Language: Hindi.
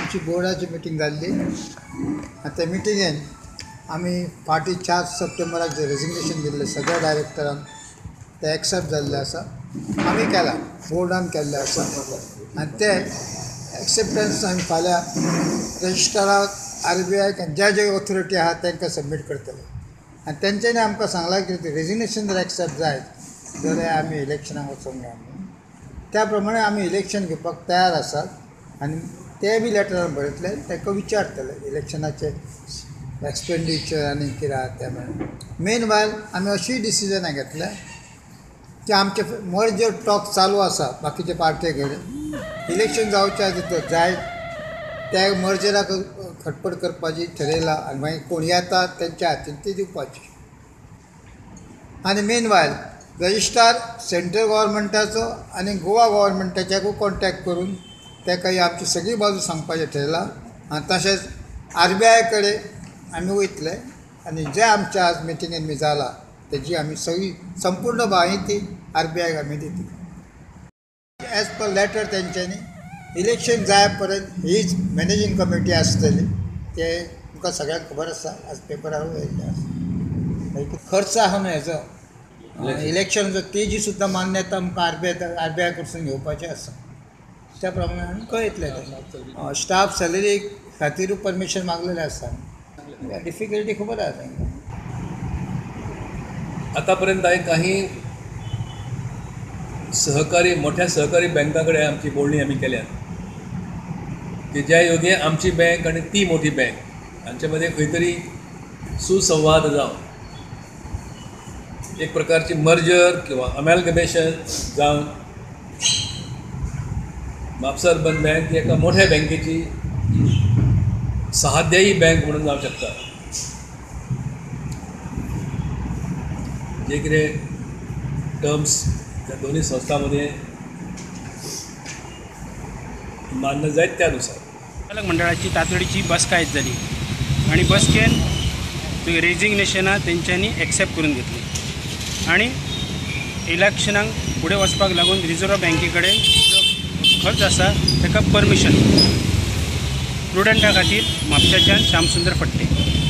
आमची बोर्डाची मिटींग जाल्ली आनी त्या मिटिंगेन आमी फाटीं 4 सप्टेंबराक जे रेजिग्नेशन दिल्लें सगळ्या डायरेक्टरांक ते एक्सेप्ट जाल्ले आसा. आमी केला बोर्डान केल्ले आसा आनी ते एक्सेप्टन्स आमी फाल्यां रजिस्ट्राराक RBIक ज्या ज्या ऑथॉरिटी आहा तांकां सबमीट करतले. आनी तेंच्यांनी आमकां सांगलां की रेजिग्नेशन जर एक्सेप्ट जायत जाल्यार आमी इलेक्शनाक वचोंक जाय म्हणून. त्या प्रमाणे आमी इलेक्शन घेवपाक तयार आसात आनी ते बी लेटरान बरयतले. तांकां विचारतले इलेक्शनाचे एक्सपेंडिचर आनी कितें आहा ते म्हणून. मेन वायल आमी अशी डिसिजनां घेतल्या की आमचे मर्जर टॉक चालू आसा बाकीचे पार्टे कडेन. इलेक्शन जावच्या भितर जाय त्या मर्जराक खटपट करपाची ठरयलां आनी मागीर कोण येता तेंच्या हातीन ती दिवपाची. आनी मेन वायल रजिस्ट्रार सेंट्रल गव्हर्मेंटाचो आनी गोवा गव्हर्मेंटाच्याकूय कॉन्टॅक्ट करून ताका आमची सगळी बाजू सांगपाचें ठरयलां. आनी तशेंच RBI कडेन आमी वयतले आनी जे आमच्या आज मिटिंगेन बी जालां तेजी आमी सगळी संपूर्ण म्हायती RBIक आमी दितली. एज पर लेटर तेंच्यांनी इलेक्शन जाय पर्यंत हीच मॅनेजींग कमिटी आसतली. ते तुमकां सगळ्यांक खबर आसा, आज पेपरार येयल्लें आसा. खर्च आहा न्हू हेजो इलेक्शनाचो तेजी सुद्दां मान्यता आमकां RBI कडसून घेवपाचें आसा. त्या प्रमाणे आमी कळयतले. स्टाफ सॅलरी खातीर परमिशन मागलेलें आसा. डिफिकल्टी खबर आहा तांकां. आतापर्यंत हांवें काही मोठ्या सहकारी बँकांकडे आमची बोलणी आमी केल्यात की ज्या योगे आमची बँक आणि ती मोठी बँक हांचे मध्ये खंय तरी सुसंवाद जावन एक प्रकारची मर्जर किंवा अमॅलगमेशन जावन म्हापसा अर्बन बँक ही एका मोठ्या बँकेची सहाध्यायी बँक म्हणून जावं शकता. जे कितें टर्म्स त्या दोन्ही संस्थांमध्ये मान्य जायत त्यानुसार संचालक मंडळाची तातडीची बसका आयज जाली आनी बसकेन रेजिग्नेशनां तेंच्यांनी एक्सेप्ट करून घेतली आनी इलेक्शनाक फुडें वचपाक लागून रिजर्व बँके कडेन जो खर्च आसा ताका परमिशन प्रुडंटा खातीर म्हापशाच्यान श्यामसुंदर फडते.